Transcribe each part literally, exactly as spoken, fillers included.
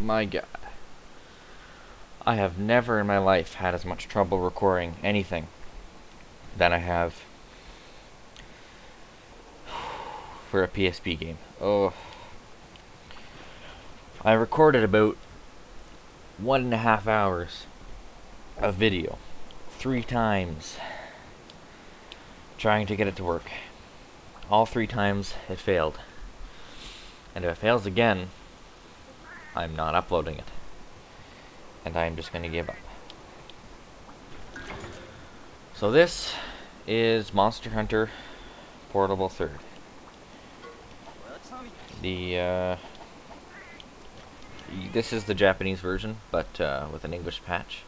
My god. I have never in my life had as much trouble recording anything than I have for a P S P game. Oh. I recorded about one and a half hours of video three times trying to get it to work. All three times it failed. And if it fails again, I'm not uploading it. And I'm just going to give up. So this is Monster Hunter Portable third. The, uh... This is the Japanese version, but uh, with an English patch.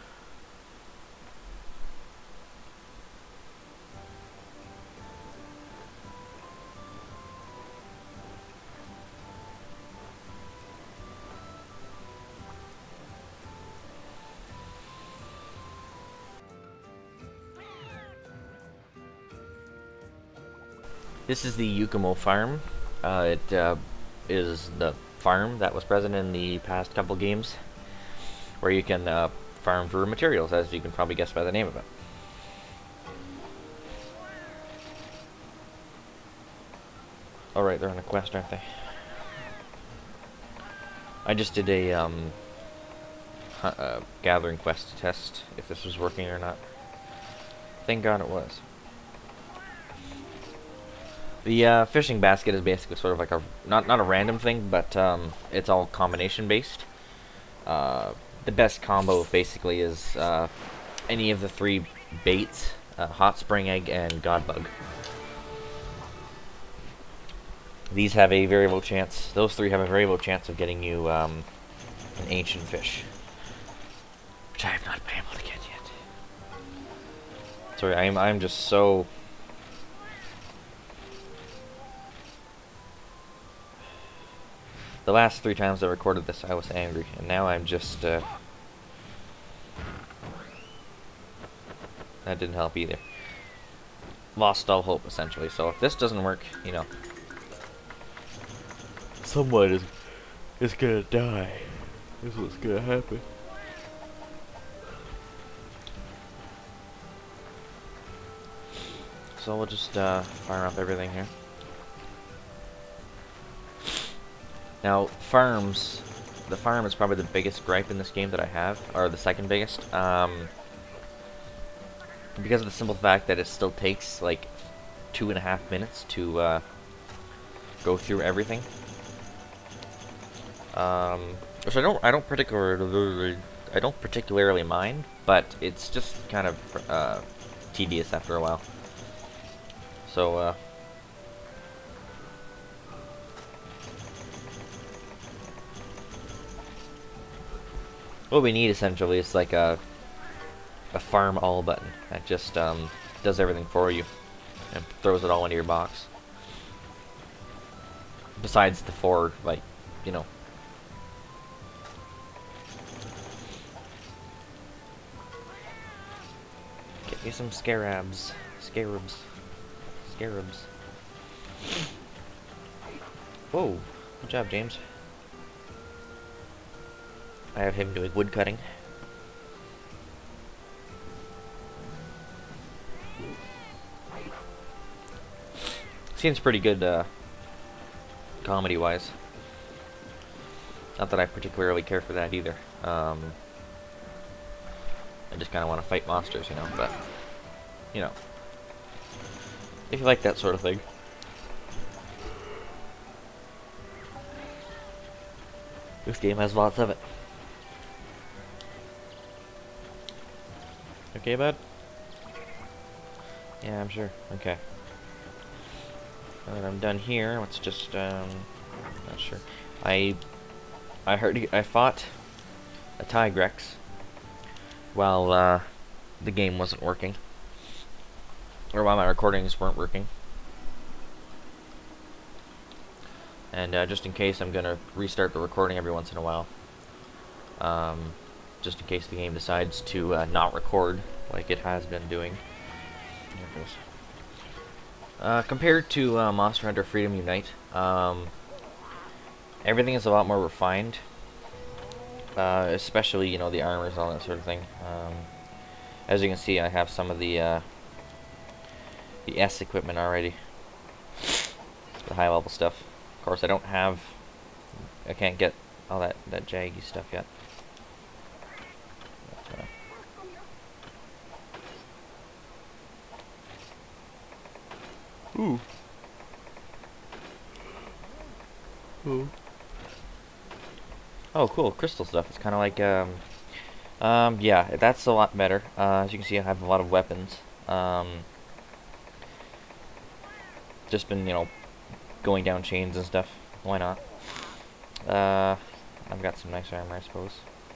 This is the Yukumo farm. Uh, it uh, is the farm that was present in the past couple games, where you can uh, farm for materials, as you can probably guess by the name of it. Oh right, they're on a quest, aren't they? I just did a um, uh, gathering quest to test if this was working or not. Thank God it was. The uh, fishing basket is basically sort of like a, not, not a random thing, but um, it's all combination based. Uh, the best combo basically is uh, any of the three baits, uh, Hot Spring Egg and Godbug. These have a variable chance, those three have a variable chance of getting you um, an ancient fish, which I have not been able to get yet. Sorry, I'm, I'm just so... The last three times I recorded this, I was angry, and now I'm just, uh... that didn't help either. Lost all hope, essentially. So if this doesn't work, you know, someone is, is gonna die. This is what's gonna happen. So we'll just, uh, fire up everything here. Now, farms, the farm is probably the biggest gripe in this game that I have, or the second biggest, um, because of the simple fact that it still takes, like, two and a half minutes to, uh, go through everything. Um, which I don't, I don't particularly, I don't particularly mind, but it's just kind of, uh, tedious after a while. So, uh... what we need essentially is like a a farm all button that just um, does everything for you and throws it all into your box. Besides the four, like, you know. Get me some scarabs, scarabs, scarabs. Whoa! Good job, James. I have him doing wood cutting. Seems pretty good, uh, comedy-wise. Not that I particularly care for that either. Um, I just kind of want to fight monsters, you know, but, you know, if you like that sort of thing. This game has lots of it. Okay, bud? Yeah, I'm sure. Okay. Now that I'm done here, let's just, um, not sure. I, I heard, I fought a Tigrex while, uh, the game wasn't working. Or while my recordings weren't working. And, uh, just in case, I'm gonna restart the recording every once in a while. Um... just in case the game decides to uh, not record like it has been doing. Uh, compared to uh, Monster Hunter Freedom Unite, um, everything is a lot more refined. uh, especially you know the armors and all that sort of thing. Um, as you can see, I have some of the uh, the S equipment already, the high level stuff. Of course, I don't have, I can't get all that that jaggy stuff yet. But, uh, Ooh. Ooh. Oh, cool. Crystal stuff. It's kind of like, um, um, yeah, that's a lot better. Uh, as you can see, I have a lot of weapons. Um, just been, you know, going down chains and stuff. Why not? Uh, I've got some nice armor, I suppose.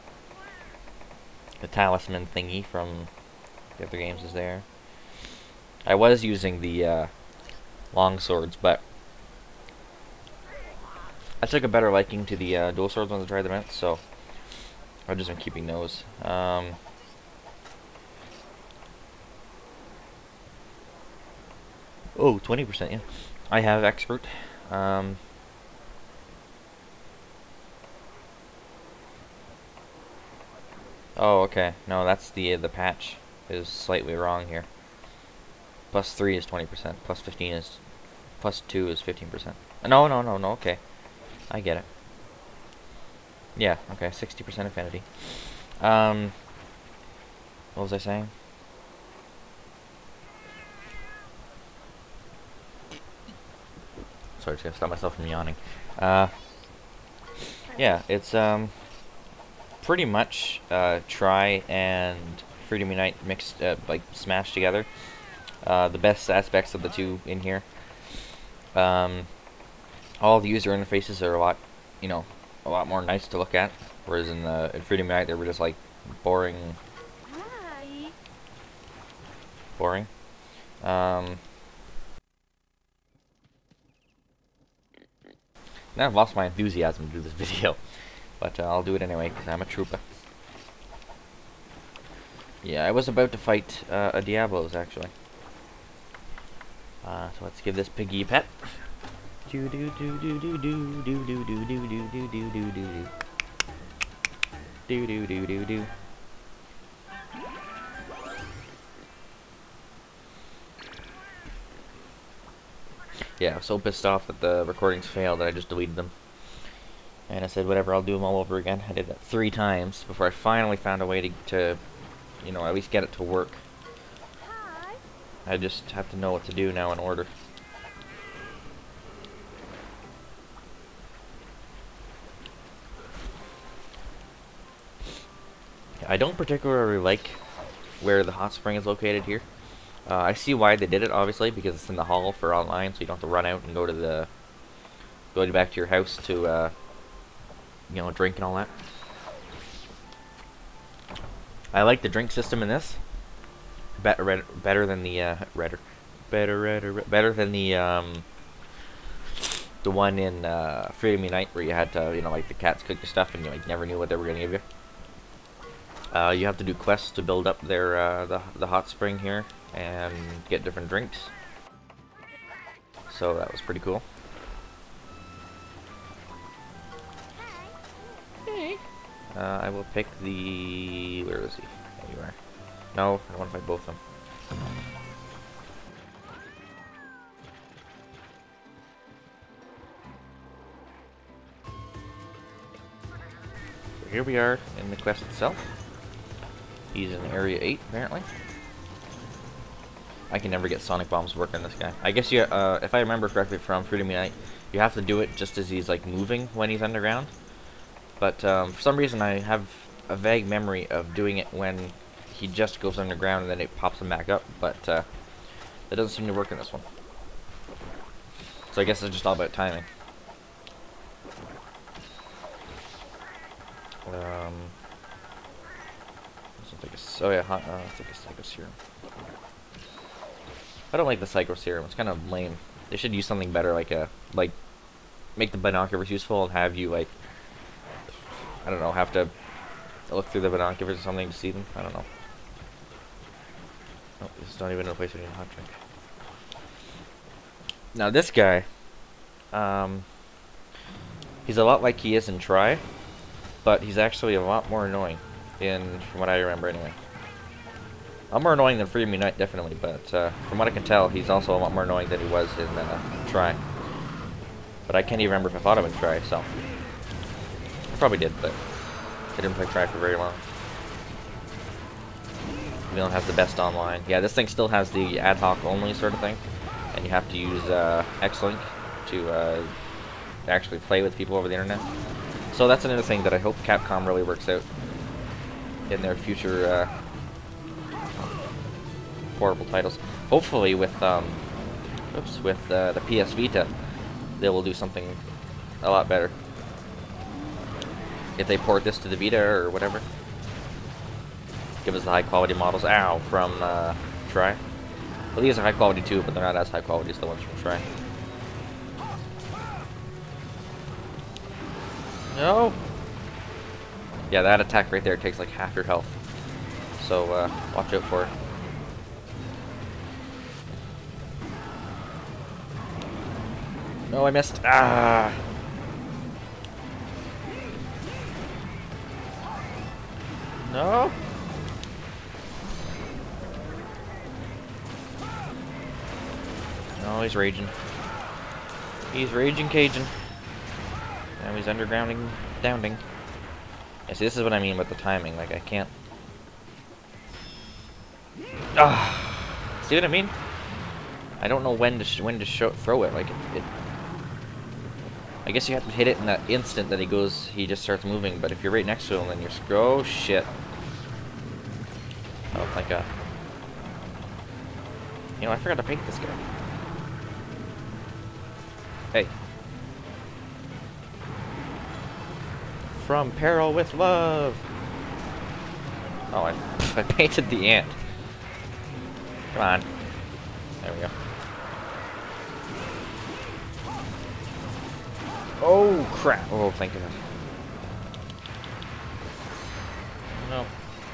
The talisman thingy from the other games is there. I was using the, uh, long swords, but I took a better liking to the uh, dual swords once I tried them out, so I've just been keeping those. Um, oh, twenty percent, yeah. I have expert. Um, oh, okay. No, that's the uh, the patch is slightly wrong here. Plus three is twenty percent. Plus fifteen is plus two is fifteen percent. No, no, no, no. Okay, I get it. Yeah. Okay. Sixty percent affinity. Um, what was I saying? Sorry, just gotta stop myself from yawning. Uh, yeah, it's um pretty much uh, Try and Freedom Unite mixed, uh, like smashed together. Uh, the best aspects of the two in here. Um, all the user interfaces are a lot, you know, a lot more nice to look at. Whereas in the in Freedom Unite, they were just like boring, boring. Um, now I've lost my enthusiasm to do this video, but uh, I'll do it anyway because I'm a trooper. Yeah, I was about to fight uh, a Diablos actually. Uh, so let's give this piggy a pet. Do do do do do do do do do do do do do do do do do do do do. Yeah, I was so pissed off that the recordings failed that I just deleted them. And I said, whatever, I'll do them all over again. I did that three times before I finally found a way to, to you know, at least get it to work. I just have to know what to do now in order. I don't particularly like where the hot spring is located here. Uh, I see why they did it, obviously, because it's in the hall for online, so you don't have to run out and go to the go back to your house to uh, you know, drink and all that. I like the drink system in this better better than the uh, redder, better redder, better than the um, the one in uh, Freedom Unite where you had to, you know, like the cats cook your stuff and you like never knew what they were gonna give you. Uh, you have to do quests to build up their uh, the the hot spring here and get different drinks. So that was pretty cool. Hey. Uh, I will pick the. Where is he? There you are. No, I want to fight both of them. So here we are in the quest itself. He's in area eight, apparently. I can never get sonic bombs working on this guy. I guess you, uh, if I remember correctly from Freedom Unite, you have to do it just as he's like moving when he's underground. But um, for some reason, I have a vague memory of doing it when he just goes underground and then it pops him back up. But uh, that doesn't seem to work in this one. So I guess it's just all about timing. Um, oh yeah, hot, uh, let's take a psycho serum. I don't like the psycho serum. It's kind of lame. They should use something better, like a like make the binoculars useful and have you like I don't know, have to look through the binoculars or something to see them. I don't know. Oh, this is not even a place where you need a hot drink. Now this guy, um, he's a lot like he is in Try. but he's actually a lot more annoying, in from what I remember anyway. A lot more annoying than Freedom Unite, definitely, but uh, from what I can tell, he's also a lot more annoying than he was in uh, Try. But I can't even remember if I fought him in Try, so... I probably did, but I didn't play Try for very long. Leon has the best online. Yeah, this thing still has the ad hoc only sort of thing, and you have to use uh, X-Link to uh, actually play with people over the internet. So that's another thing that I hope Capcom really works out in their future uh, horrible titles. Hopefully with um, oops, with uh, the P S Vita, they will do something a lot better. If they port this to the Vita or whatever, give us the high quality models. Ow, from uh, Try. Well, these are high quality too, but they're not as high quality as the ones from Try. No. Yeah, that attack right there takes like half your health. So uh, watch out for it. No, I missed. Ah. No. No, he's raging. He's raging Cajun. Now he's undergrounding, downing. Yeah, see, this is what I mean with the timing. Like, I can't... Ah, see what I mean? I don't know when to sh when to show throw it. Like, it, it... I guess you have to hit it in that instant that he goes, he just starts moving. But if you're right next to him, then you're screw. Oh shit! Oh, thank God. You know, I forgot to paint this guy. Hey. From Peril with Love. Oh, I, I painted the ant. Come on. There we go. Oh, crap. Oh, thank goodness. No.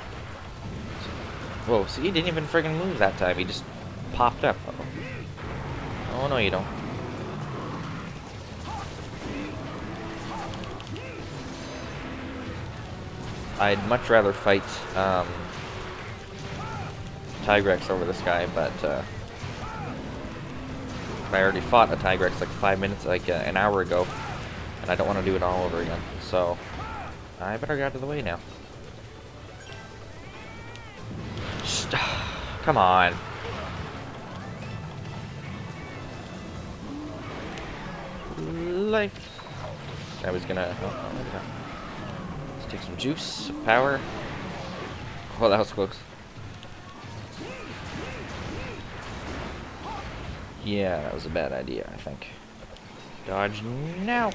Whoa, see, he didn't even friggin' move that time. He just popped up. Uh-oh. Oh, no, you don't. I'd much rather fight um, Tigrex over this guy, but uh, I already fought a Tigrex like five minutes, like uh, an hour ago, and I don't want to do it all over again. So I better get out of the way now. Just, come on. Life. I was gonna. Oh, okay. Let's take some juice, power. Oh, that was close. Yeah, that was a bad idea, I think. Dodge now.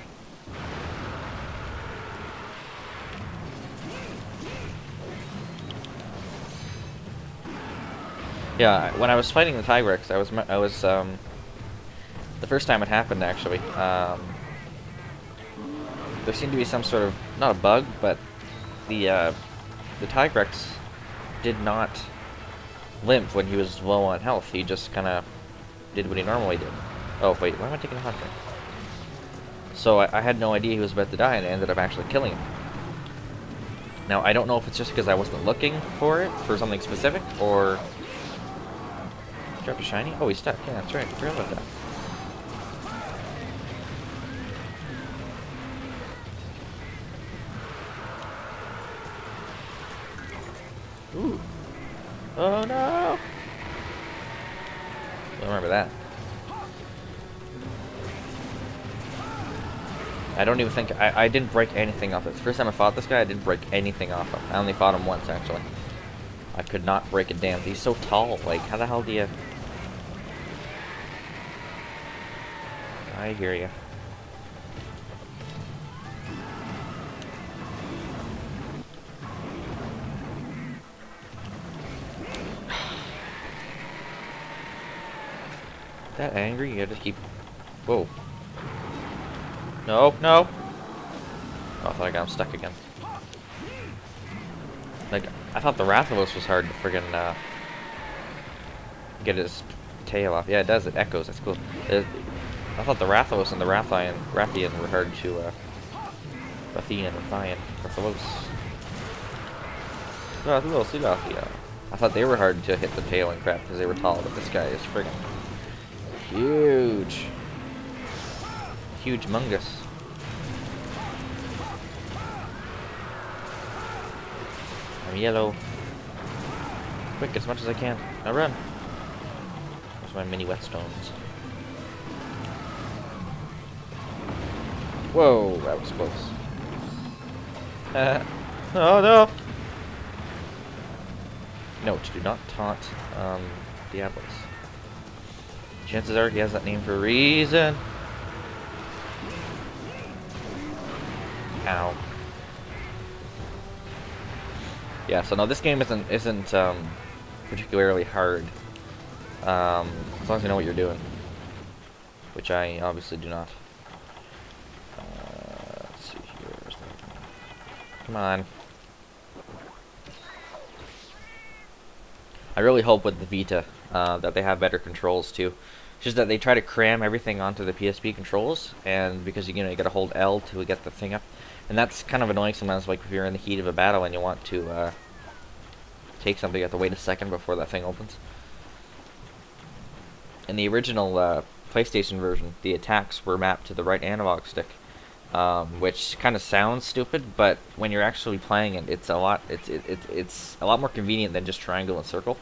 Yeah, when I was fighting the Tigrex, I was I was um the first time it happened actually. Um, there seemed to be some sort of not a bug, but the uh, the Tigrex did not limp when he was low on health. He just kind of did what he normally did. Oh wait, why am I taking a hot drink? So I, I had no idea he was about to die, and I ended up actually killing him. Now I don't know if it's just because I wasn't looking for it for something specific, or dropped a shiny. Oh, he's stuck. Yeah, that's right. I forgot about that. Ooh. Oh no! Don't remember that. I don't even think I, I didn't break anything off it. The first time I fought this guy, I didn't break anything off him. I only fought him once actually. I could not break it down. He's so tall. Like, how the hell do you? I hear you. That angry? You gotta keep. Whoa. No, no. Oh, I thought I got him stuck again. Like, I thought the Rathalos was hard to friggin' uh, get his tail off. Yeah, it does. It echoes. That's cool. It, I thought the Rathalos and the Rathian, Rathian were hard to uh, Rathian, Rathian, Rathalos. Rathalos, Rathalos. I thought they were hard to hit the tail and crap because they were tall, but this guy is friggin' huge. Huge mungus. I'm yellow. Quick, as much as I can. Now run. There's my mini whetstones. Whoa, that was close. Oh no! Note, do not taunt um, Diablos. Chances are he has that name for a reason. Ow. Yeah, so no, this game isn't isn't um, particularly hard, um, as long as you know what you're doing, which I obviously do not. Uh, let's see here. Where's the... Come on. I really hope with the Vita uh, that they have better controls too. It's just that they try to cram everything onto the P S P controls, and because you know you got to hold L to get the thing up, and that's kind of annoying sometimes. Like if you're in the heat of a battle and you want to uh, take something, you have to wait a second before that thing opens. In the original uh, PlayStation version, the attacks were mapped to the right analog stick, um, which kind of sounds stupid, but when you're actually playing it, it's a lot. It's it, it it's a lot more convenient than just triangle and circle.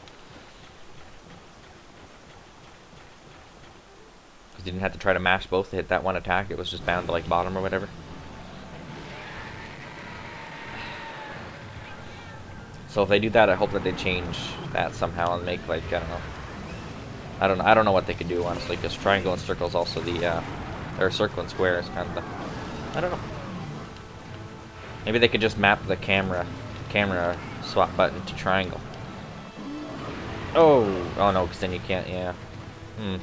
Because you didn't have to try to mash both to hit that one attack. It was just bound to like bottom or whatever. So if they do that, I hope that they change that somehow and make like I don't know. I don't know. I don't know what they could do honestly, because triangle and circle is also the uh, or circle and square is kind of the. I don't know. Maybe they could just map the camera camera swap button to triangle. Oh, oh no, because then you can't. Yeah. Hmm.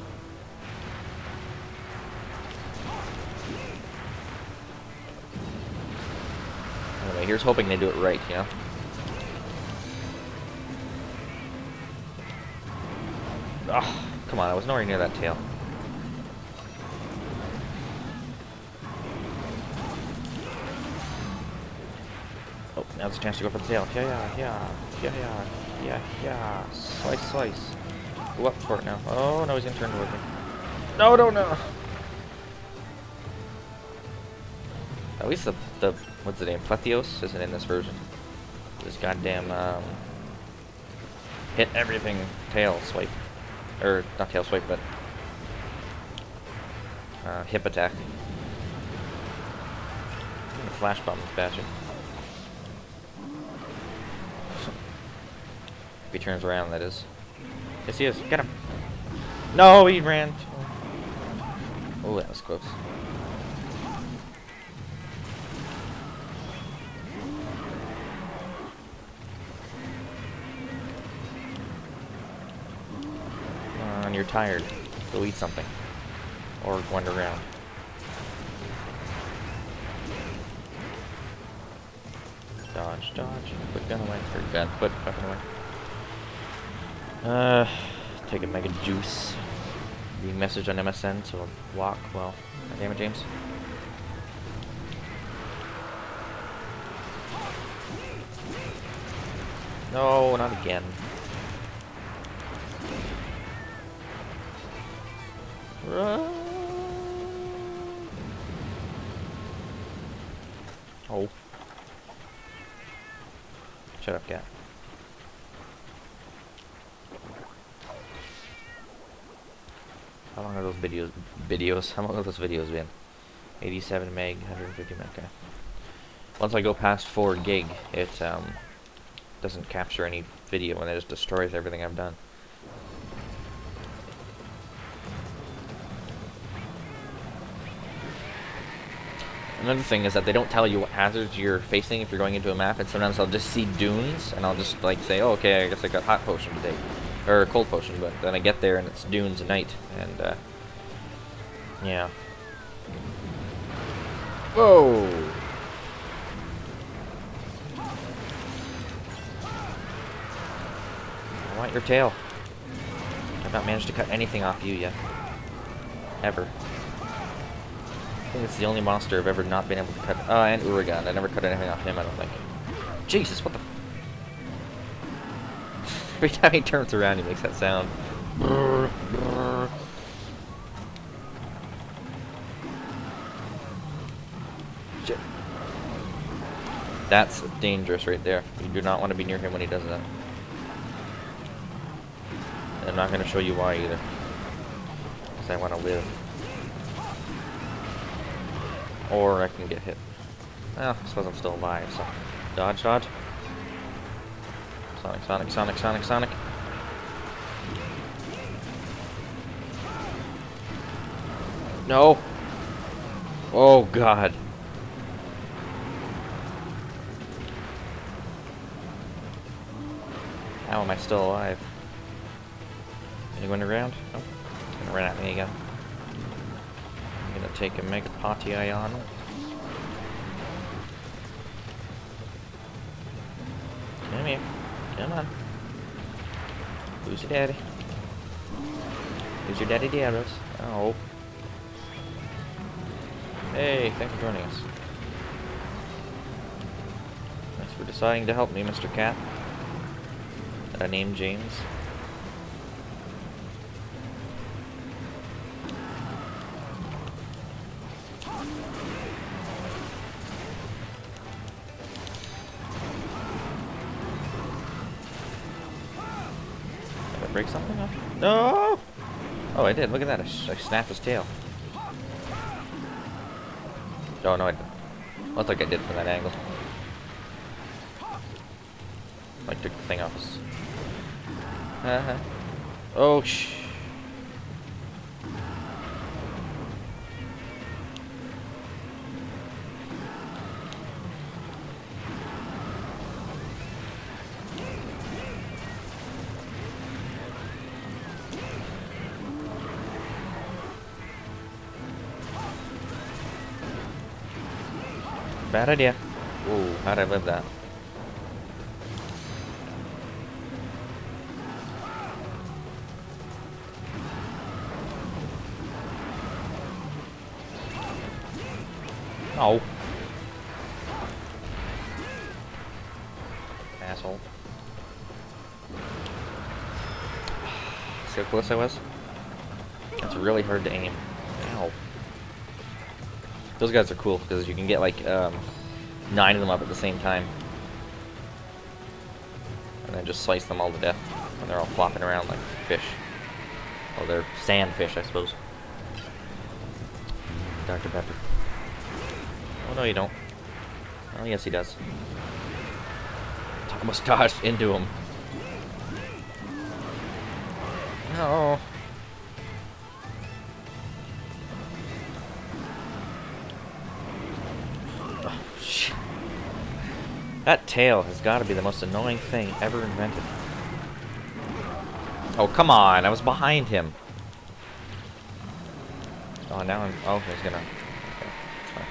Anyway, here's hoping they do it right, you know. Oh, come on! I was nowhere near that tail. Oh, now's a chance to go for the tail. Yeah, yeah, yeah, yeah, yeah, yeah, yeah. Slice, slice. Go up for it now. Oh no, he's gonna turn towards me. No, no, no. At least the the what's the name? Plethios isn't in this version. This goddamn um, hit everything tail swipe, or not tail swipe, but uh, hip attack. Flash bomb this bastard. If he turns around, that is. Yes, he is. Get him. No, he ran. Oh, that was close. Uh, and you're tired. Go eat something. Or wander around. Dodge, dodge. Put gun away. Or gun. Put weapon away. Uh, take a mega juice. Being messaged on M S N, so walk. Well, God damn it, James. No, not again. Run. Oh. Shut up, cat. How long are those videos? Videos? How long have those videos been? eighty-seven meg, one hundred fifty meg. Okay. Once I go past four gig, it um, doesn't capture any video and it just destroys everything I've done. Another thing is that they don't tell you what hazards you're facing if you're going into a map, and sometimes I'll just see dunes and I'll just like say, oh, okay, I guess I got hot potion today. Or cold potion, but then I get there and it's dunes at night, and uh, yeah. Whoa! I want your tail. I've not managed to cut anything off you yet. Ever. think it's the only monster I've ever not been able to cut. Uh, and Uragan. I never cut anything off him, I don't think. Jesus, what the... Every time he turns around, he makes that sound. Brrr, brrr. Shit. That's dangerous right there. You do not want to be near him when he does that. And I'm not going to show you why either. Because I want to live. Or I can get hit. Well, I suppose I'm still alive, so... Dodge, dodge. Sonic, Sonic, Sonic, Sonic, Sonic. No! Oh, God. How am I still alive? Anyone around? Nope. It's gonna run at me again. I'm gonna take a Mega Potty on. Come here. Come on. Who's your daddy? Who's your daddy Diablos? Oh. Hey, thanks for joining us. Thanks for deciding to help me, Mister Cat. That I named James. Did I break something off? No! Oh, I did. Look at that. I, sh I snapped his tail. Oh, no, I didn't. Looked like I did from that angle. Like, took the thing off his... Uh-huh. Oh, shh. Bad idea. Ooh, how'd I live that? Oh. Asshole. See how close I was? That's really hard to aim. Ow. Those guys are cool because you can get like um, nine of them up at the same time, and then just slice them all to death when they're all flopping around like fish. Well, they're sand fish, I suppose. Doctor Pepper. Oh no, you don't. Oh yes, he does. Almost dodged into him. No. That tail has got to be the most annoying thing ever invented. Oh, come on. I was behind him. Oh, now I'm... Oh, he's gonna... Okay, that's fine.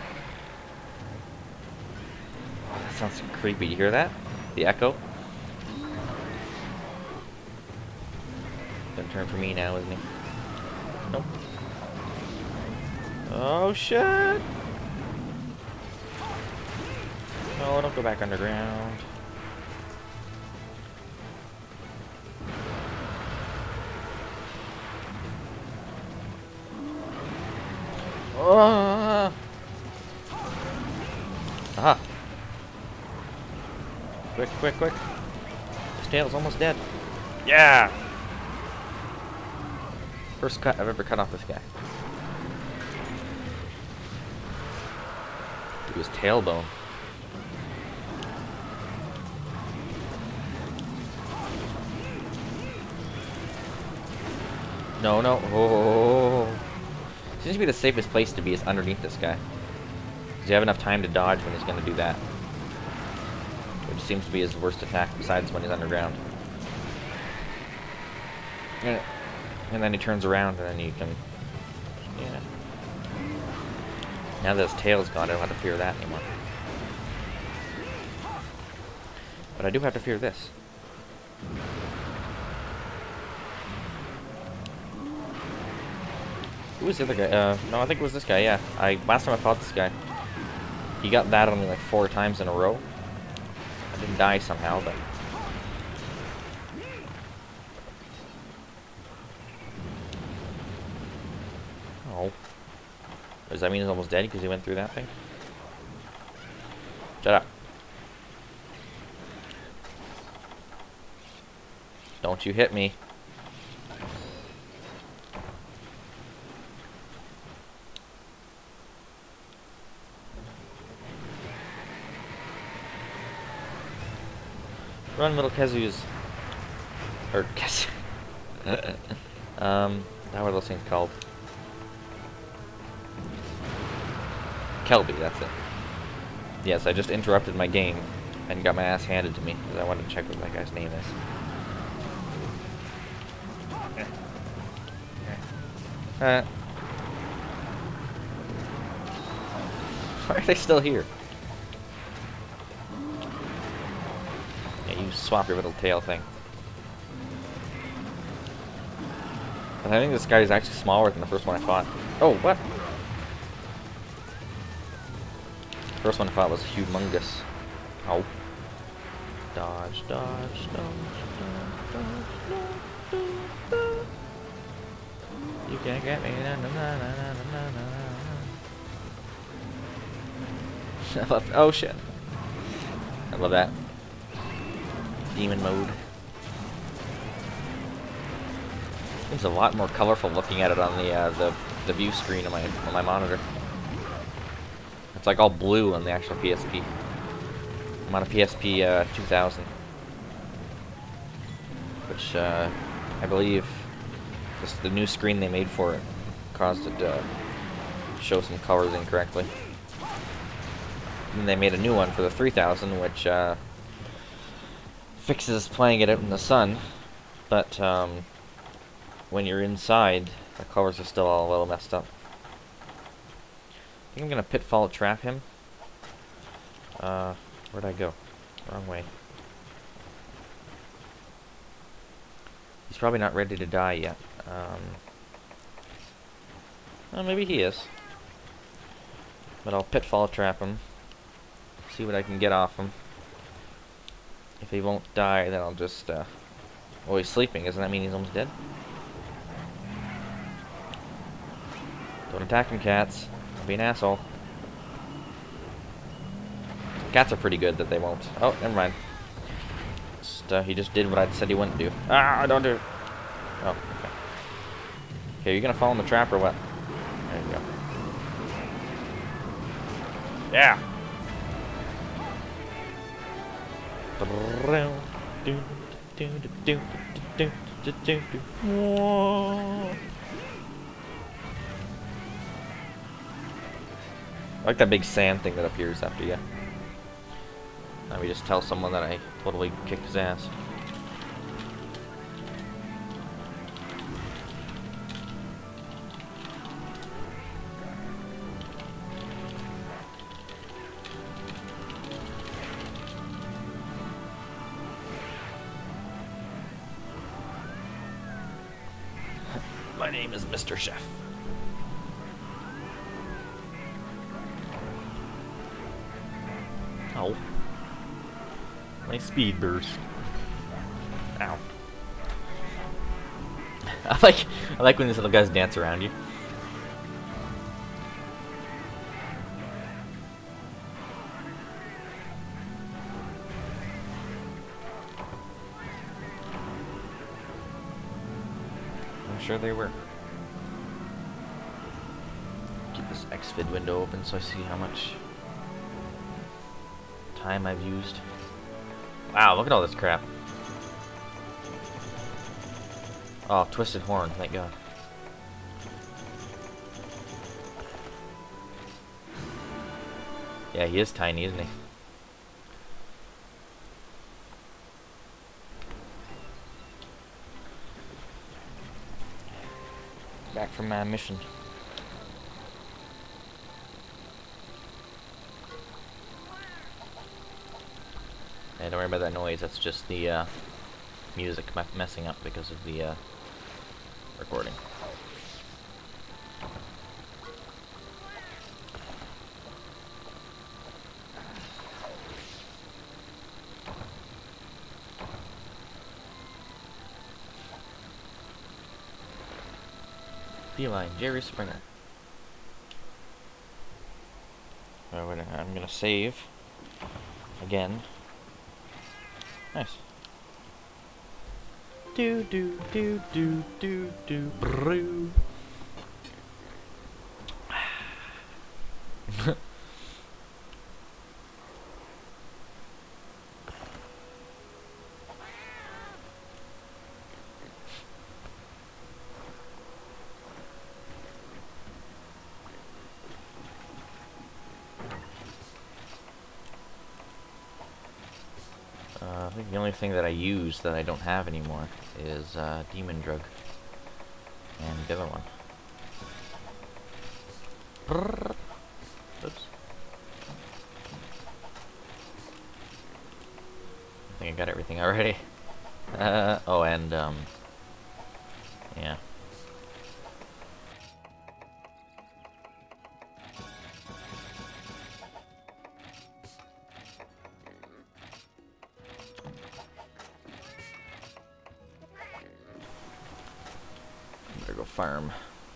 Oh, that sounds creepy. You hear that? The echo? Gonna turn for me now, isn't he? Nope. Oh, shit! No, don't go back underground. Oh. Aha. Quick, quick, quick. His tail's almost dead. Yeah! First cut I've ever cut off this guy. Do his tailbone. No, no. Oh. Seems to be the safest place to be is underneath this guy. Because you have enough time to dodge when he's going to do that. Which seems to be his worst attack besides when he's underground. And, and then he turns around and then you can... Yeah. Now that his tail's gone, I don't have to fear that anymore. But I do have to fear this. Who was the other guy? Uh, no, I think it was this guy, yeah. I Last time I fought this guy, he got that on me like four times in a row. I didn't die somehow, but... Oh. Does that mean he's almost dead because he went through that thing? Shut up. Don't you hit me. Run, little Kazoos. Or Kaz. um, how are those things called? Kelby, that's it. Yes, I just interrupted my game and got my ass handed to me because I wanted to check what that guy's name is. Uh, why are they still here? Yeah, you swap your little tail thing. But I think this guy is actually smaller than the first one I fought. Oh, what? The first one I fought was humongous. Oh. Dodge, dodge, dodge, dodge, dodge, dodge, dodge. You can't get me. Na, na, na, na, na, na, na. I love. Oh shit! I love that. Demon mode. It's a lot more colorful looking at it on the uh, the the view screen on my on my monitor. It's like all blue on the actual P S P. I'm on a P S P uh, two thousand, which uh, I believe just the new screen they made for it caused it to show some colors incorrectly. And they made a new one for the three thousand, which uh, fixes playing it out in the sun, but um, when you're inside, the colors are still all a little messed up. I think I'm gonna pitfall trap him. Uh, where'd I go? Wrong way. He's probably not ready to die yet. Um, well, maybe he is. But I'll pitfall trap him. See what I can get off him. If he won't die, then I'll just, uh... Oh, he's sleeping. Doesn't that mean he's almost dead? Don't attack him, cats. Don't be an asshole. Cats are pretty good that they won't. Oh, never mind. Just, uh, he just did what I said he wouldn't do. Ah, don't do it. Oh, okay. Okay, you gonna fall in the trap or what? There you go. Yeah! I like that big sand thing that appears after you. Now we just tell someone that I totally kicked his ass. My name is Mister Chef. Oh. Nice speed burst. Ow. I like I like when these little guys dance around you. I'm sure they were. Keep this X vid window open so I see how much time I've used. Wow, look at all this crap. Oh, twisted horn, thank God. Yeah, he is tiny, isn't he? Back from my mission. Hey, don't worry about that noise, that's just the uh, music me messing up because of the uh, recording. Beeline, Jerry Springer. Oh, wait, I'm gonna save again. Nice. Do do do do do do brew. Uh, I think the only thing that I use that I don't have anymore is uh, Demon Drug. And the other one. Brrr. Oops. I think I got everything already. Uh, oh, and, um... yeah. Better go farm.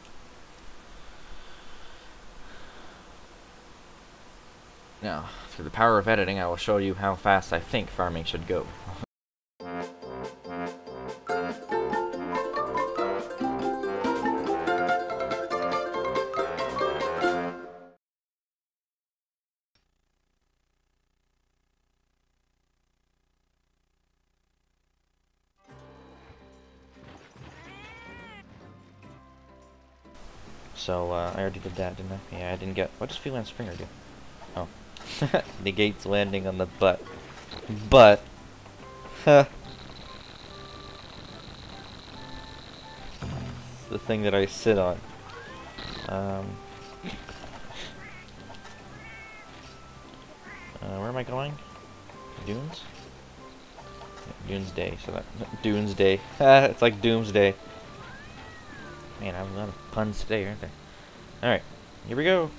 Now, through the power of editing, I will show you how fast I think farming should go. So, uh, I already did that, didn't I? Yeah, I didn't get... What does Feline Springer do? Oh. Negates landing on the butt. But. Huh. The thing that I sit on. Um. Uh, where am I going? Dunes? Yeah, Dunes Day, so that... Dunes Day. It's like Doomsday. Man, I have a lot of puns today, aren't there? Alright, here we go.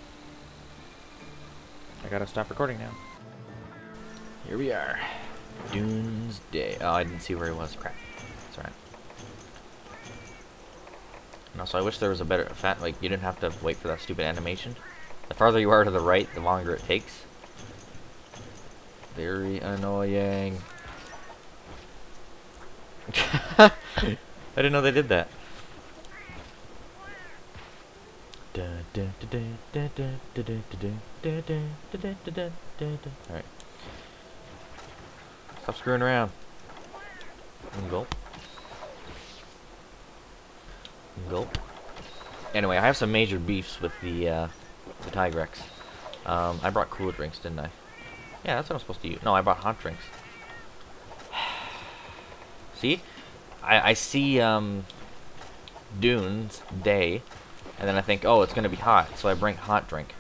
I gotta stop recording now. Here we are. Dunes Day. Oh, I didn't see where he was. Crap. That's alright. And also, I wish there was a better... Fat, like, you didn't have to wait for that stupid animation. The farther you are to the right, the longer it takes. Very annoying. I didn't know they did that. Alright. Stop screwing around. Gulp. Gulp. Anyway, I have some major beefs with the, uh, the Tigrex. Um, I brought cooler drinks, didn't I? Yeah, that's what I'm supposed to use. No, I brought hot drinks. See? I, I see, um, Dunes Day, and then I think, oh, it's gonna be hot, so I bring hot drink.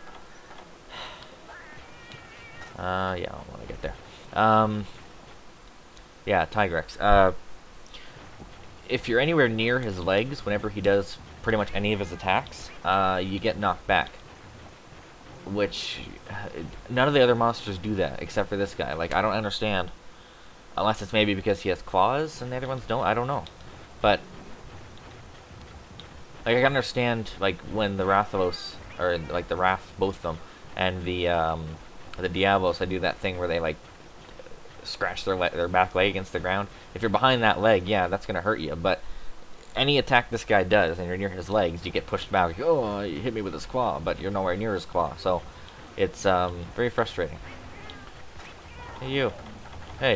Uh, yeah, when I get there. Um, yeah, Tigrex. Uh, if you're anywhere near his legs, whenever he does pretty much any of his attacks, uh, you get knocked back. Which, none of the other monsters do that, except for this guy. Like, I don't understand. Unless it's maybe because he has claws and the other ones don't, I don't know. But, like, I can understand, like, when the Rathalos, or, like, the Wrath, both of them, and the, um, the Diablos, they do that thing where they, like, scratch their, le their back leg against the ground. If you're behind that leg, yeah, that's gonna hurt you, but any attack this guy does, and you're near his legs, you get pushed back. Like, oh, he hit me with his claw, but you're nowhere near his claw, so it's, um, very frustrating. Hey, you. Hey.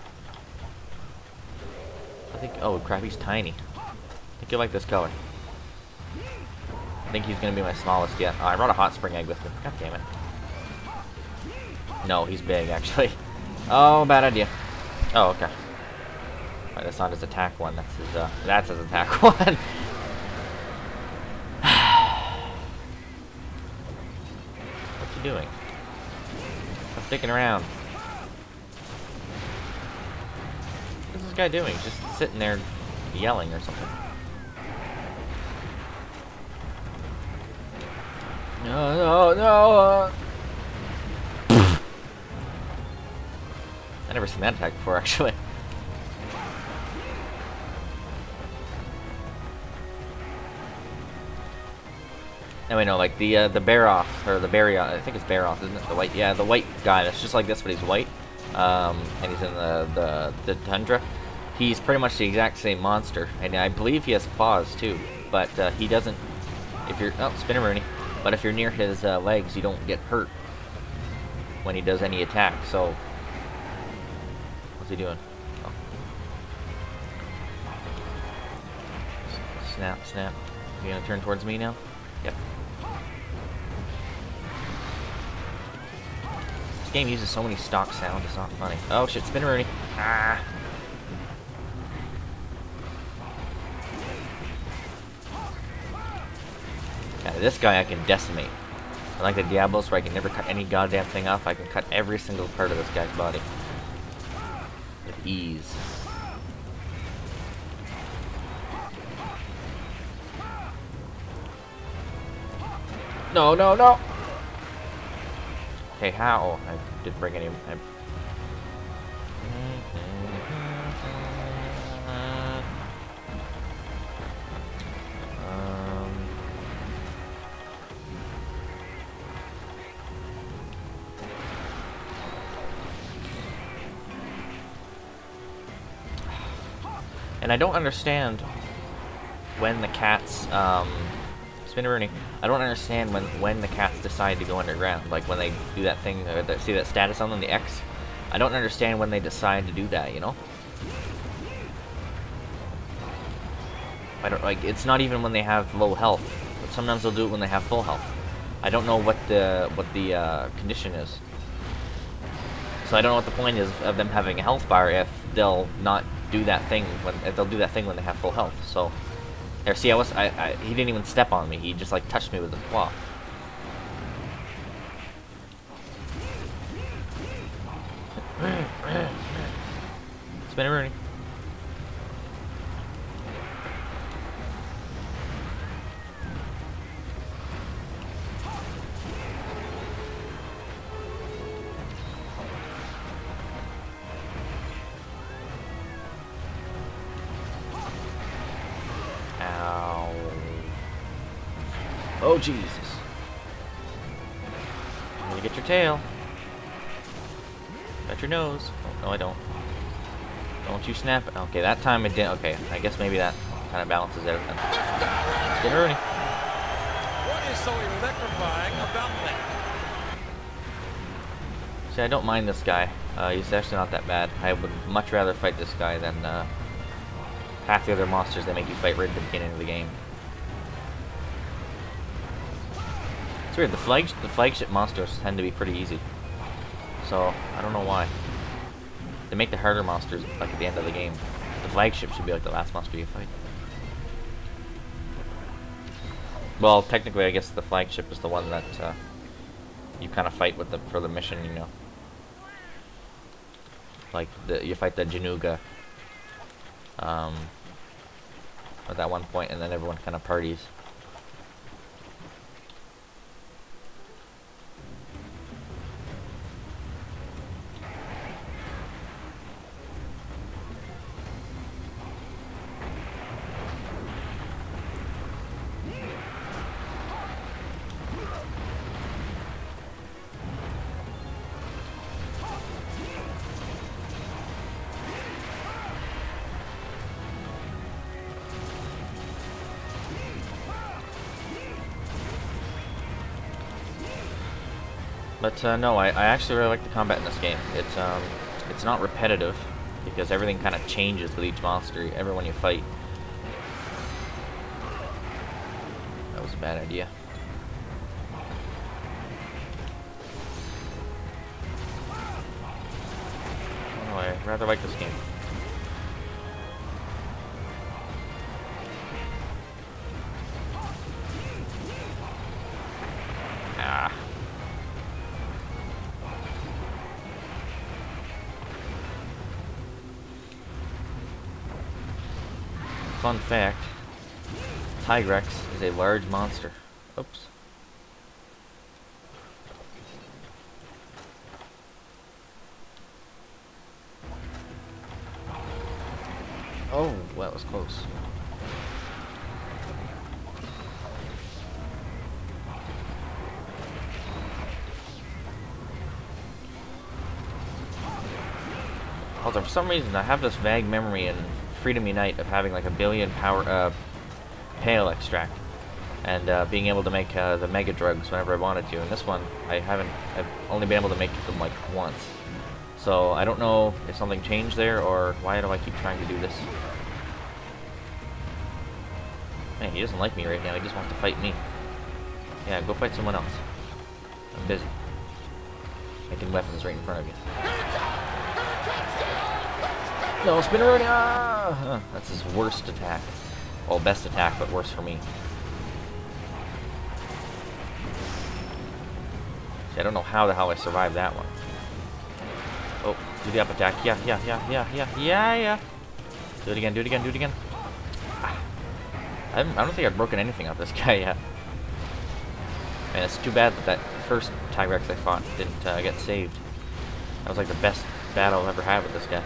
I think, oh crap, he's tiny. I think you like this color. I think he's gonna be my smallest yet. Oh, I brought a hot spring egg with me. God damn it. No, he's big, actually. Oh, bad idea. Oh, okay. Right, that's not his attack one. That's his. Uh, that's his attack one. What's he doing? Stop sticking around. What's this guy doing? Just sitting there, yelling or something. No, no, no. Uh. I never seen that attack before, actually. No, wait, no, like the uh, the Baroth or the Barioth. I think it's Baroth, isn't it? The white, yeah, the white guy that's just like this, but he's white, um, and he's in the, the the tundra. He's pretty much the exact same monster, and I believe he has claws too. But uh, he doesn't. If you're oh, Spinneroony, but if you're near his uh, legs, you don't get hurt when he does any attack. So, what's he doing? Oh. Snap, snap. You gonna turn towards me now? Yep. This game uses so many stock sounds, it's not funny. Oh shit, Spinneroony. Ah. Yeah, this guy I can decimate. Unlike the Diablos where I can never cut any goddamn thing off, I can cut every single part of this guy's body. With ease. No, no, no! Okay, how? I didn't bring any... I... Um... And I don't understand when the cats, um... Spinneroony, I don't understand when when the cats decide to go underground. Like when they do that thing, or the, see that status on them, the X? I don't understand when they decide to do that, you know? I don't, like, it's not even when they have low health. But sometimes they'll do it when they have full health. I don't know what the, what the uh, condition is. So I don't know what the point is of them having a health bar if they'll not do that thing when, if they'll do that thing when they have full health, so... There, see, I was, I, I, he didn't even step on me. He just, like, touched me with his claw. Spinneroony. Oh, Jesus. I'm gonna get your tail. Got your nose. Oh, no, I don't. Don't you snap it. Okay, that time it didn't. Okay, I guess maybe that kind of balances everything. Spinneroony. What is so electrifying about that? See, I don't mind this guy. Uh, he's actually not that bad. I would much rather fight this guy than uh, half the other monsters that make you fight right at the beginning of the game. It's weird, the, flag the flagship monsters tend to be pretty easy. So, I don't know why. They make the harder monsters like at the end of the game. The flagship should be like the last monster you fight. Well, technically I guess the flagship is the one that uh, you kind of fight with the, for the mission, you know. Like, the, you fight the Januga um, at that one point, and then everyone kind of parties. But uh, no, I, I actually really like the combat in this game. It's um, it's not repetitive because everything kind of changes with each monster. Everyone you fight. That was a bad idea. Oh, I rather like this game. Ah. Fun fact, Tigrex is a large monster. Oops. Oh, well, that was close. Also, for some reason, I have this vague memory in Freedom Unite of having like a billion power uh, pale extract, and uh, being able to make uh, the mega drugs whenever I wanted to. And this one, I haven't. I've only been able to make them like once. So I don't know if something changed there, or why do I keep trying to do this? Man, he doesn't like me right now. He just wants to fight me. Yeah, go fight someone else. I'm busy. Making weapons right in front of you. No, spinner! Ah! Huh, that's his worst attack. Well, best attack, but worse for me. See, I don't know how the hell I survived that one. Oh, do the up attack. Yeah, yeah, yeah, yeah, yeah, yeah, yeah. Do it again, do it again, do it again. Ah. I, haven't, I don't think I've broken anything off this guy yet. Man, it's too bad that that first Tigrex I fought didn't uh, get saved. That was like the best battle I've ever had with this guy.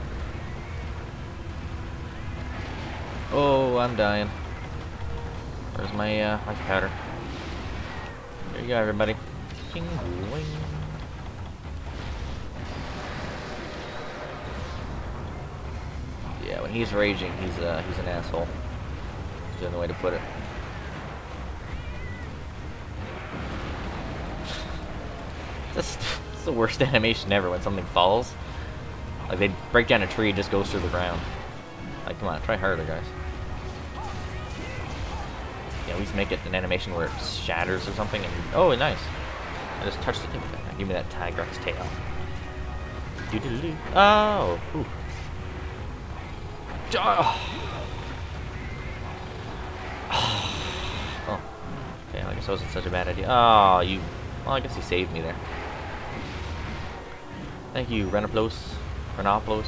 Oh, I'm dying. Where's my uh, life powder? There you go, everybody. Ding, wing. Yeah, when he's raging, he's uh, he's an asshole. That's the only way to put it. This, this is the worst animation ever when something falls. Like, they break down a tree, it just goes through the ground. Like, come on, try harder, guys. Yeah, at least make it an animation where it shatters or something. And oh, nice. I just touched the tip of it. Give me that Tigrex tail. Doo -doo -doo -doo. Oh, whew. Oh. Oh. Okay, I guess that wasn't such a bad idea. Oh, you. Well, I guess you saved me there. Thank you, Renoplos. Renoplos.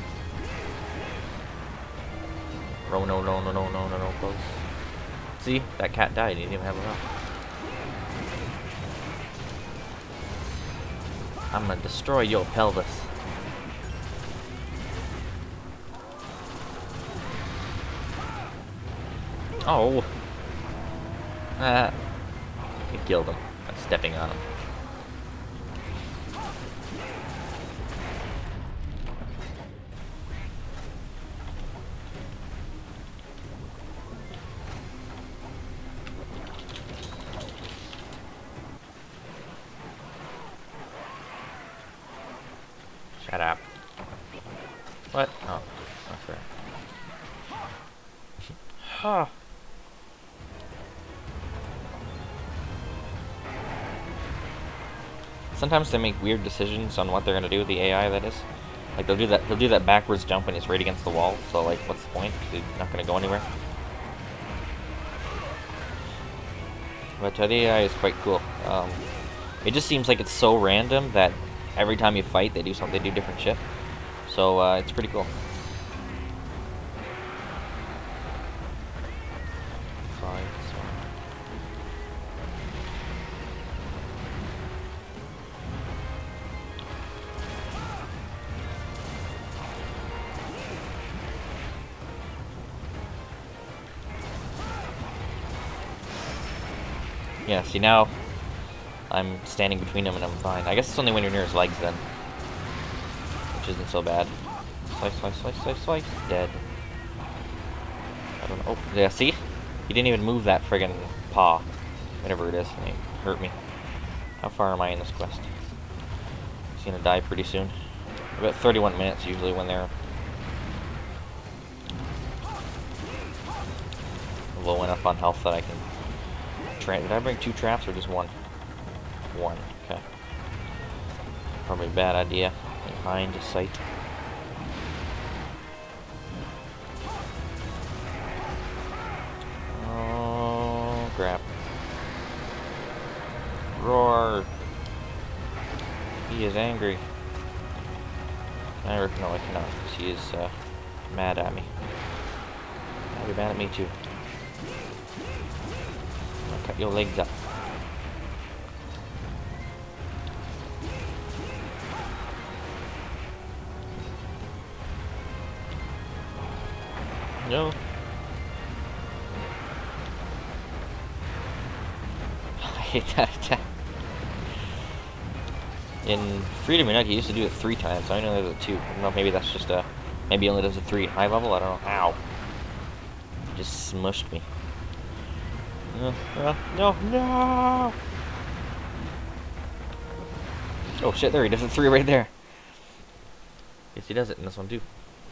No, no, no, no, no, no, no, no, close. See? That cat died. He didn't even have enough. I'm gonna destroy your pelvis. Oh. Ah. He killed him. I'm stepping on him. Shut up. What? Oh, that's right. Huh. Sometimes they make weird decisions on what they're gonna do with the A I. That is, like they'll do that. He'll do that backwards jump when he's right against the wall. So like, what's the point? He's not gonna go anywhere. But uh, the A I is quite cool. Um, it just seems like it's so random that every time you fight, they do something. They do different shit. So uh, it's pretty cool. Fine, fine. Yeah, see now, I'm standing between them and I'm fine. I guess it's only when you're near his legs then. Which isn't so bad. Slice, slice, slice, slice, slice. Dead. I don't know. Oh, yeah, see? He didn't even move that friggin' paw. Whatever it is. And it hurt me. How far am I in this quest? He's gonna die pretty soon. About thirty-one minutes usually when they're low enough on health that I can... Tra Did I bring two traps or just one? One, okay. Probably a bad idea. Behind sight. Oh, crap. Roar! He is angry. I reckon, no, I cannot, because he is uh, mad at me. Now you're mad at me too. I'll cut your legs up. No. I hate that attack. In Freedom Unite, he used to do it three times. I know there's a two. I don't know, maybe that's just a... Maybe he only does a three high level? I don't know. Ow. He just smushed me. Uh, uh, no, no! Oh shit, there he does a three right there. Guess he does it in this one too.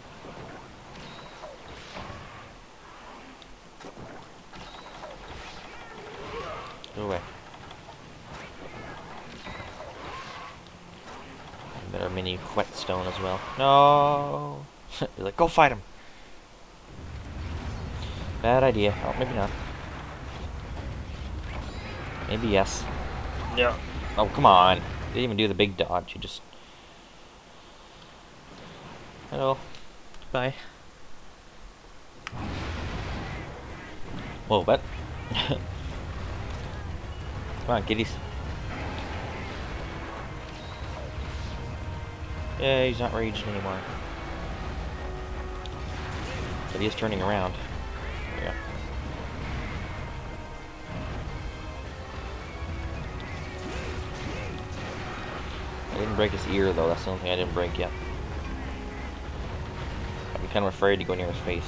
Go away. Got our mini whetstone as well. No! He's like, go fight him! Bad idea. Oh, maybe not. Maybe yes. No. Oh, come on. Didn't even do the big dodge. You just... Hello. Bye. Whoa, what? Come on, kiddies. Yeah, he's not raging anymore. But he is turning around. Yeah. I didn't break his ear, though. That's the only thing I didn't break yet. I'd be kind of afraid to go near his face.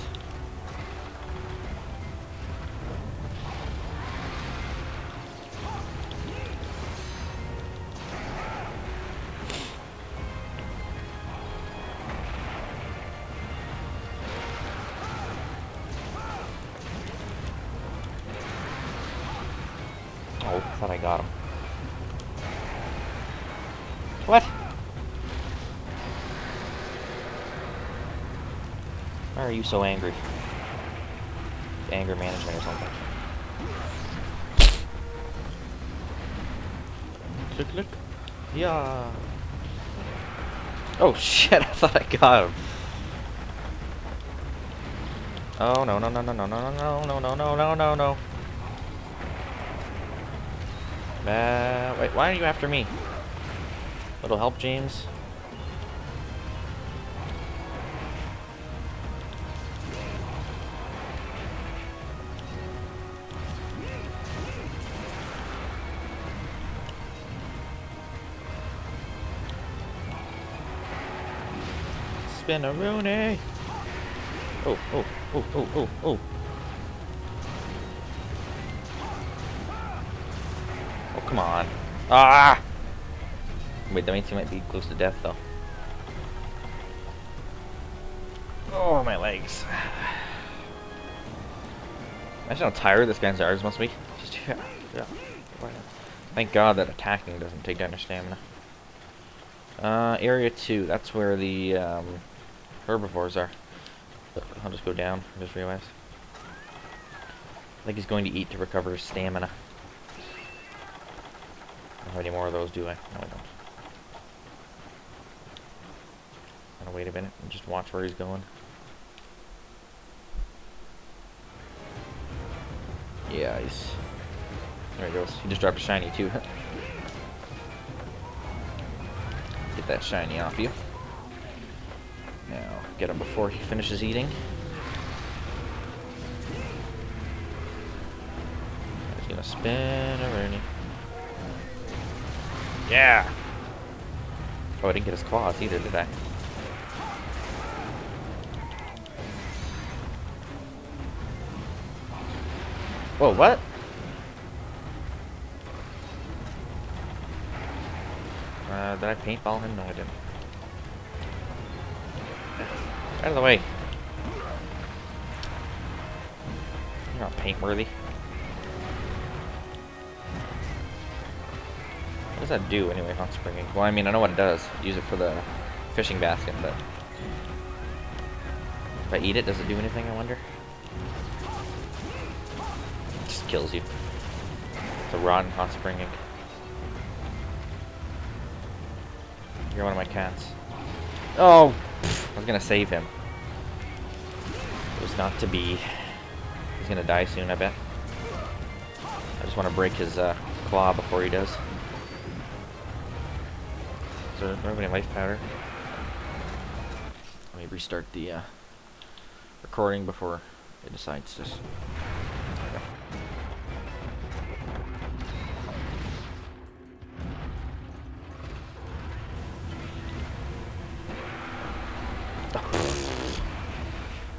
Oh, I thought I got him. What? Why are you so angry? Anger management or something. Look, look. Yeah. Oh shit, I thought I got him. Oh no no no no no no no no no no no no no. Uh, wait, why are you after me? Little help, James. Spin-a-rooney. Oh, oh, oh, oh, oh, oh. Oh, come on. Ah! Wait, that means he might be close to death, though. Oh, my legs. Imagine how tired this guy's arms must be. Just, yeah, yeah. Thank God that attacking doesn't take down your stamina. Uh, area two, that's where the um, herbivores are. I'll just go down, I just realized. I think he's going to eat to recover his stamina. I don't have any more of those, do I? No, I don't. I'm gonna wait a minute and just watch where he's going. Yeah, he's... There he goes. He just dropped a shiny, too. Get that shiny off you. Now, get him before he finishes eating. He's gonna spin around. Yeah! Oh, I didn't get his claws either, did I? Whoa, what? Uh, did I paintball him? No, I didn't. Out of the way. You're not paint-worthy. What does that do anyway, hot springing? Well, I mean, I know what it does. Use it for the fishing basket, but... If I eat it, does it do anything, I wonder? It just kills you. It's a rotten hot springing. You're one of my cats. Oh! Pff, I was gonna save him. It was not to be. He's gonna die soon, I bet. I just want to break his uh, claw before he does. Is there nobody life powder? Let me restart the uh, recording before it decides to.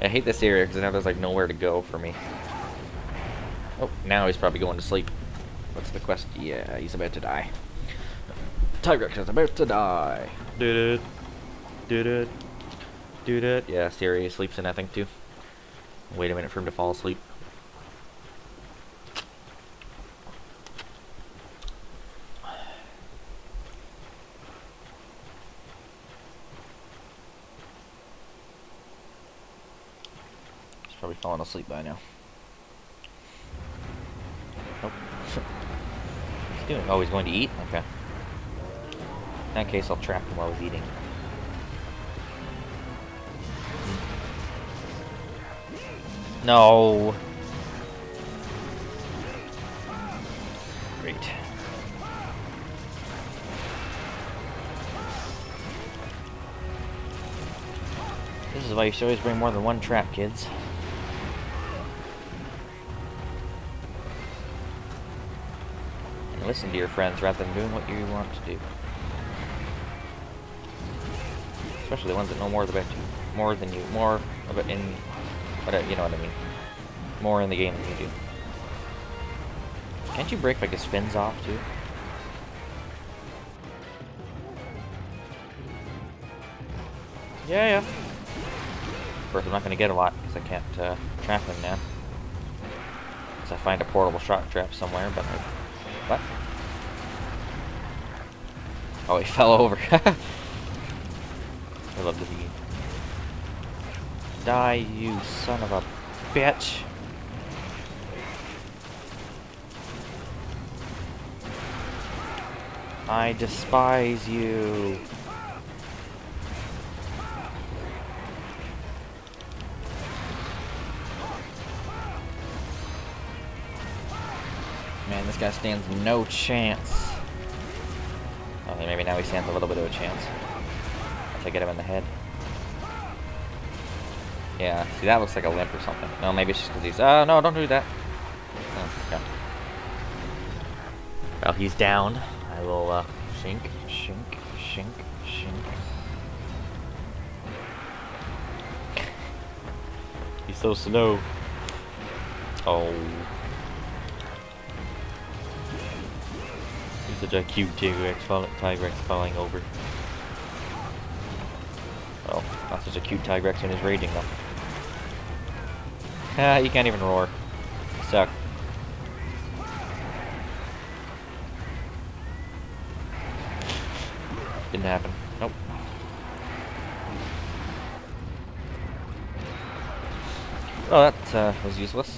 I hate this area because now there's like nowhere to go for me. Oh, now he's probably going to sleep. What's the quest? Yeah, he's about to die. Tigrex is about to die. Did it. Did it. Did it. Yeah, Siri sleeps in that thing too. Wait a minute for him to fall asleep. He's probably falling asleep by now. Nope. What's he doing? Oh, he's going to eat? Okay. In that case, I'll trap him while he's eating. No. Great. This is why you should always bring more than one trap, kids. And listen to your friends rather than doing what you want to do. Especially the ones that know more about you, more than you, more about in, what you know what I mean, more in the game than you do. Can't you break like his fins off too? Yeah, yeah. Of course, I'm not gonna get a lot because I can't uh, trap him now. Unless I find a portable shock trap somewhere, but I, what? Oh, he fell over. I love this game. Die, you son of a bitch! I despise you. Man, this guy stands no chance. Okay, maybe now he stands a little bit of a chance. Once I get him in the head. Yeah, see, that looks like a limp or something. No, maybe it's just because he's... Oh, no, don't do that. Oh, okay. Well, he's down. I will, uh, shink, shink, shink, shink. He's so slow. Oh. He's such a cute Tigrex fall Tigrex falling over. Well, not such a cute Tigrex when he's raging, though. Ah, you can't even roar. You suck. Didn't happen. Nope. Oh, that uh, was useless.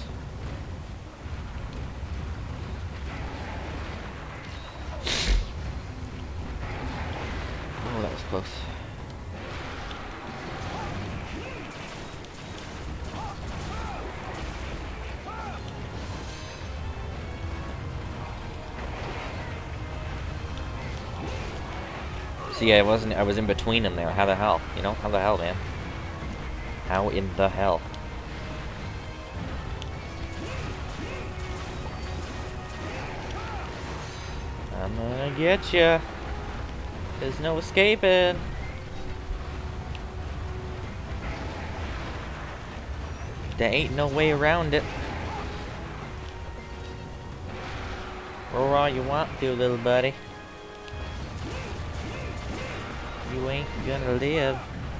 Oh, that was close. See, I wasn't, I was in between them there. How the hell? You know? How the hell, man? How in the hell? I'm gonna get ya. There's no escaping. There ain't no way around it. Roar all you want to, little buddy. You ain't gonna live.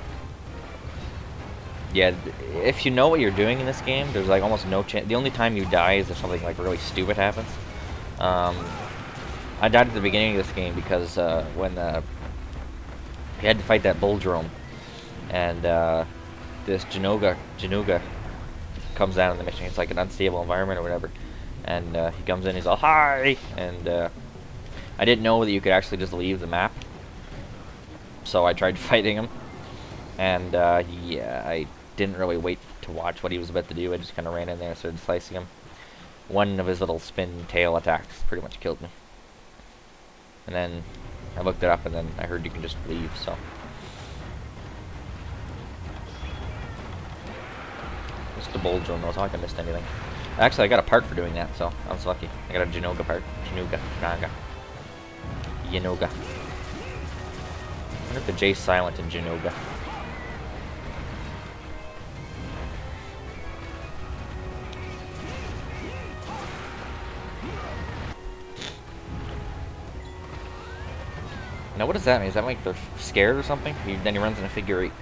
Yeah, if you know what you're doing in this game, there's like almost no chance. The only time you die is if something like really stupid happens. Um, I died at the beginning of this game because uh, when uh, you had to fight that bull drone, and uh, this Januga, Januga comes down in the mission. It's like an unstable environment or whatever, and uh, he comes in. He's all hi, and uh, I didn't know that you could actually just leave the map. So I tried fighting him, and uh, yeah, I didn't really wait to watch what he was about to do. I just kind of ran in there and started slicing him. One of his little spin tail attacks pretty much killed me. And then I looked it up, and then I heard you can just leave, so. Just the bull drone, though, so I haven't missed anything. Actually, I got a part for doing that, so I was lucky. I got a Januga part. Januga. Januga. Januga. I wonder if the J's silent in Januga. Now, what does that mean? Is that like they're scared or something? He, then he runs in a figure eight.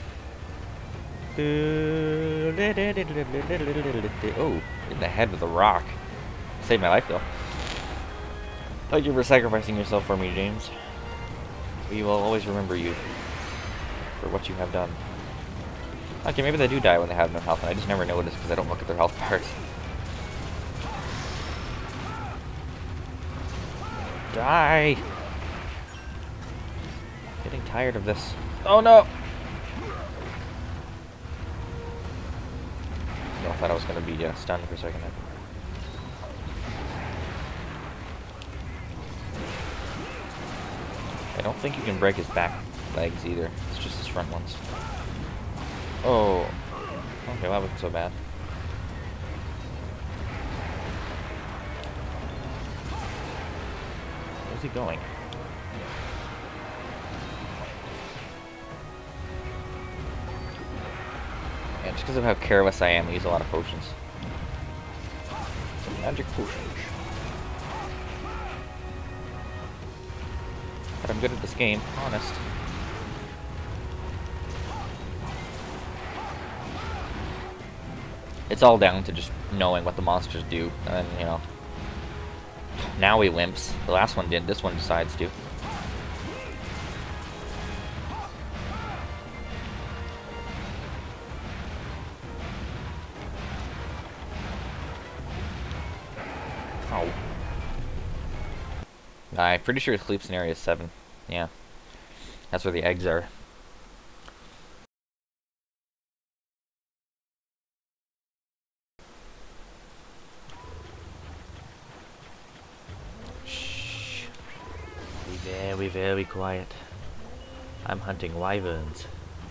Oh, in the head with a rock. Saved my life, though. Thank you for sacrificing yourself for me, James. We will always remember you for what you have done. Okay, maybe they do die when they have no health, and I just never notice because I don't look at their health bars. Die! Getting tired of this. Oh no! I thought I was going to be uh, stunned for a second there. I don't think you can break his back legs either. It's just his front ones. Oh. Okay, well, that wasn't so bad. Where's he going? Yeah, just because of how careless I am, I use a lot of potions. Some magic potions. But I'm good at this game, honest. It's all down to just knowing what the monsters do, and you know. Now we wimps. The last one did. This one decides to. Oh. I'm pretty sure it sleeps in area seven. Yeah. That's where the eggs are. Shh. Be very, very quiet. I'm hunting wyverns.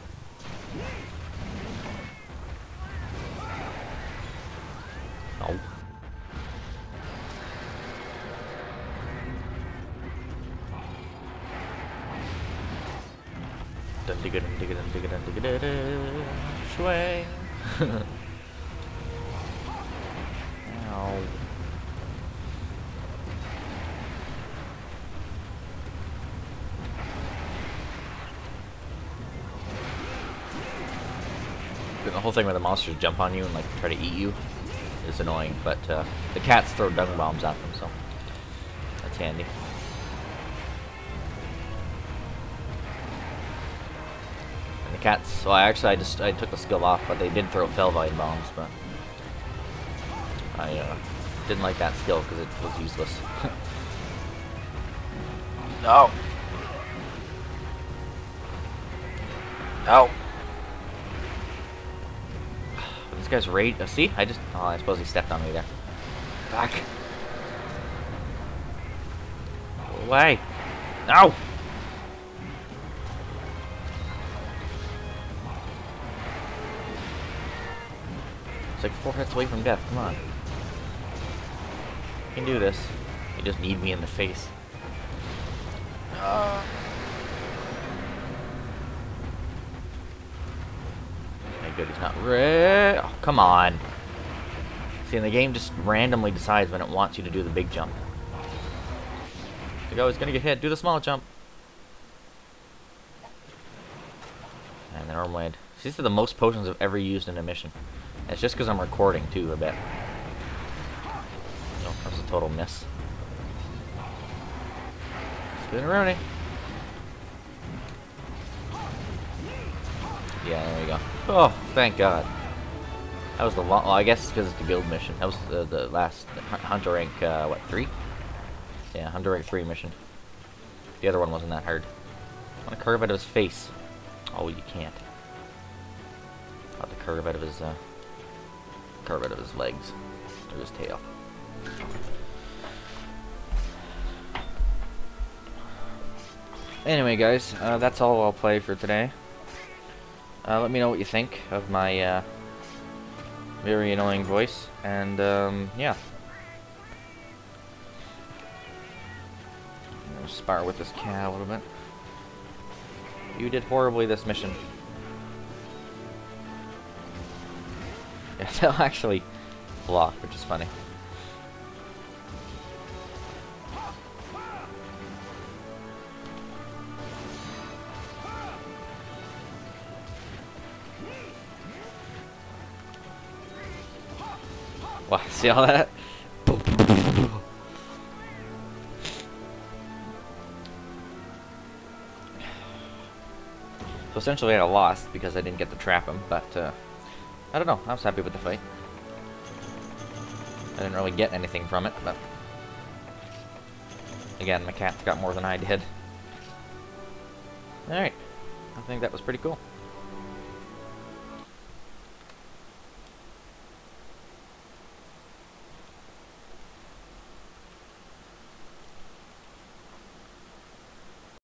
No. Dun digga dun digga dun digga dun digga da da. Swing. Ow. The whole thing where the monsters jump on you and like try to eat you is annoying, but uh, the cats throw dung bombs at them, so that's handy. And the cats, well, actually, I just I took the skill off, but they did throw Felvine bombs, but I uh, didn't like that skill because it was useless. No. No. This guy's rage. Uh, see, I just. Oh, I suppose he stepped on me there. Back. Go away. No. It's like four hits away from death. Come on. You can do this. You just need me in the face. Uh. Good, he's not re- oh, come on. See, and the game just randomly decides when it wants you to do the big jump. Like, oh, he's gonna get hit. Do the small jump. And the normal land. These are the most potions I've ever used in a mission. And it's just because I'm recording, too, I bet. No, that was a total miss. Spin-a-rooney. Yeah, there we go. Oh, thank God. That was the long. Well, I guess it's because it's the guild mission. That was the, the last hunter rank. Uh, what, three? Yeah, hunter rank three mission. The other one wasn't that hard. I want to curve out of his face. Oh, you can't. I'll have to curve out of his. Uh, curve out of his legs or his tail. Anyway, guys, uh, that's all I'll play for today. Uh, let me know what you think of my uh, very annoying voice, and um, yeah. I'm gonna spar with this cat a little bit. You did horribly this mission. Yeah, they'll actually block, which is funny. Wow, see all that? So essentially I lost because I didn't get to trap him, but uh, I don't know, I was happy with the fight. I didn't really get anything from it, but again, my cat got more than I did. Alright, I think that was pretty cool.